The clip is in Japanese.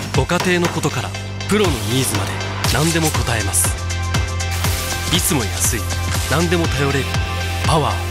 ご家庭のことからプロのニーズまで何でも応えます。いつも安い、何でも頼れるパワー